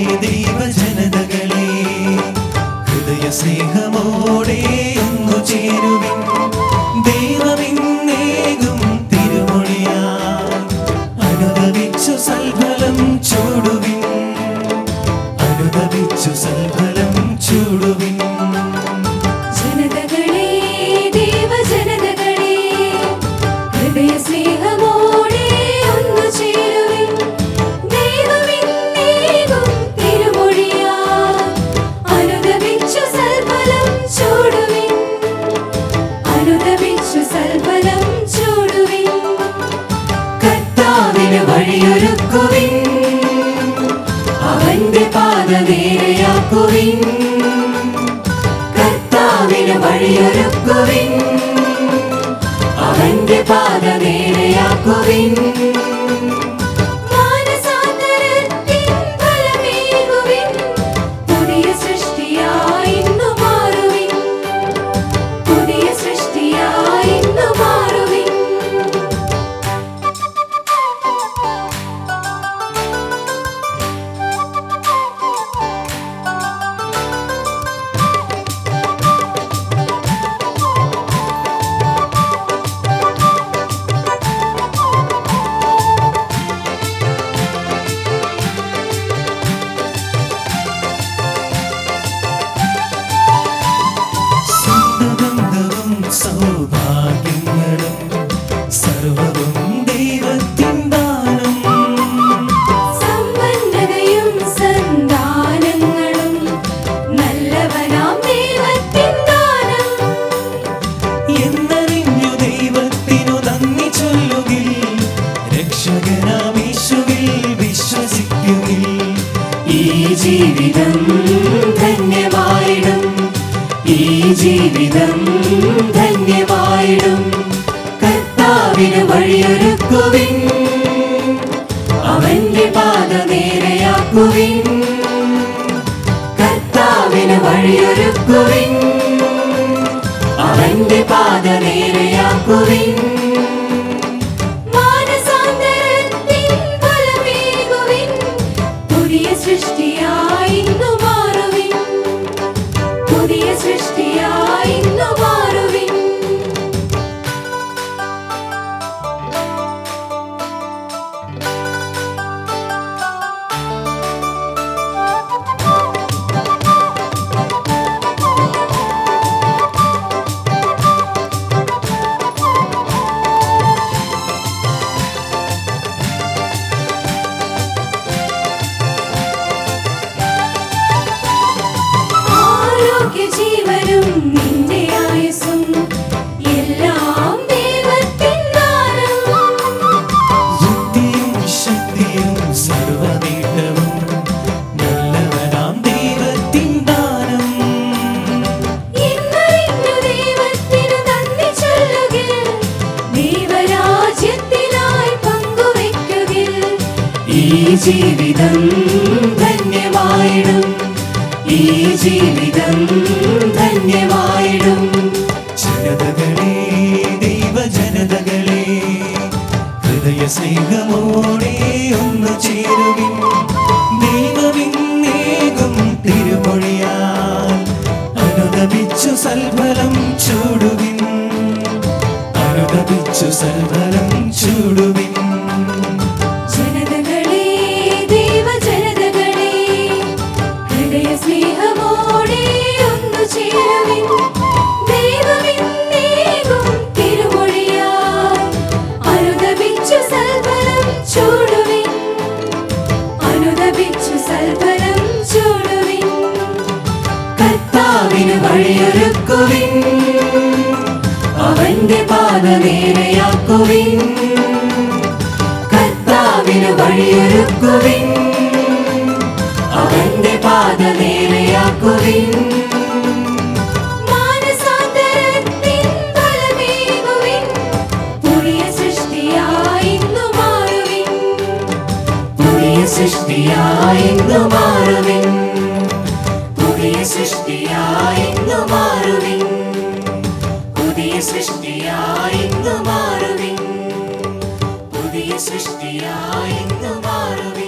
ദൈവജനതകളെ ഹൃദയ സ്നേഹമോടെ ഒന്നു ചേരുവിൻ ദൈവമിന്നേകും തിരുമൊഴിയായി അനുദപിച്ചു സൽഫലം ചൂടുവിൻ അനുദപിച്ചു സൽഫലം ചൂടുവിൻ ജനതകളെ ദൈവജനതകളെ ഹൃദയ സ്നേഹമോടെ ഒന്നു ചേരുവിൻ ദൈവമിന്നേകും തിരുമൊഴിയായി അനുദപിച്ചു സൽഫലം ചൂടുവിൻ അനുദപിച്ചു സൽഫലം ചൂടുവിൻ കർത്താവിന് വഴിയൊരുക്കുവിൻ അവന്റെ പാത നേരെയാക്കുവിൻ കർത്താവിന് വഴിയൊരുക്കുവിൻ അവന്റെ പാത നേരെയാക്കുവിൻ മാനസാന്തരത്തിൻ ഫലമേകുവിൻ പുതിയ സൃഷ്ടിയായി ഇന്നു മാറുവിൻ പുതിയ സൃഷ്ടിയായി ഇന്നു മാറുവിൻ സ്വന്തബന്ധവും സൗഭാഗ്യങ്ങളും സർവവും ദൈവത്തിൻ ദാനം സമ്പന്നതയും സന്താനങ്ങളും നല്ലവനാം ദൈവത്തിൻ ദാനം എന്നറിഞ്ഞു ദൈവത്തിനു നന്ദി ചൊല്ലുകിൽ രക്ഷകനാം യേശുവിൽ വിശ്വസിക്കുകിൽ ഈ ജീവിതം ധന്യമായിടും ഈ ജീവിതം ധന്യമായിടും കർത്താവിന് വഴിയൊരുക്കുവിൻ അവന്റെ പാത നേരെയാക്കുവിൻ കർത്താവിന് വഴിയൊരുക്കുവിൻ അവന്റെ പാത നേരെയാക്കുവിൻ മാനസാന്തരത്തിൻ ഫലമേകുവിൻ പുതിയ സൃഷ്ടിയായി ഇന്നു മാറുവിൻ പുതിയ സൃഷ്ടിയായി ഇന്നു മാറുവിൻ ആരോഗ്യജീവനും നിന്റെ ആയുസ്സും എല്ലാം ദൈവത്തിൻ ദാനം ബുദ്ധിയും ശക്തിയും സർവനേട്ടവും നല്ലവനാം ദൈവത്തിൻ ദാനം എന്നറിഞ്ഞു ദൈവത്തിനു നന്ദി ചൊല്ലുകിൽ ദൈവരാജ്യത്തിനായി പങ്കുവെക്കുകിൽ ഈ ജീവിതം ധന്യമായിടും ഈ ജീവിതം ധന്യമായിടും ജനതകളെ ദൈവജനതകളെ ഹൃദയ സ്നേഹമോടെ ഒന്നു ചേരുവിൻ ദൈവമിന്നേകും തിരുമൊഴിയാൽ അനുദപിച്ചു സൽഫലം ചൂടുവിൻ അനുദപിച്ചു സൽഫലം ചൂടുവിൻ ജനതകളെ ദൈവജനതകളെ ഹൃദയ സ്നേഹമോടെ ഒന്നു ചേരുവിൻ ദൈവമിന്നേകും തിരുമൊഴിയാൽ അനുദപിച്ചു സൽഫലം ചൂടുവിൻ അനുദപിച്ചു സൽഫലം ചൂടുവിൻ കർത്താവിന് വഴിയൊരുക്കുവിൻ അവന്റെ പാത നേരെയാക്കുവിൻ കർത്താവിന് വഴിയൊരുക്കുവിൻ അവന്റെ പാത നേരെയാക്കുവിൻ മാനസാന്തരത്തിൻ ഫലമേകുവിൻ പുതിയ സൃഷ്ടിയായി ഇന്നു മാറുവിൻ പുതിയ സൃഷ്ടിയായി ഇന്നു മാറുവിൻ പുതിയ സൃഷ്ടിയായി ഇന്നു മാറുവിൻ പുതിയ സൃഷ്ടിയായി ഇന്നു മാറുവിൻ പുതിയ സൃഷ്ടിയായി ഇന്നു മാറുവിൻ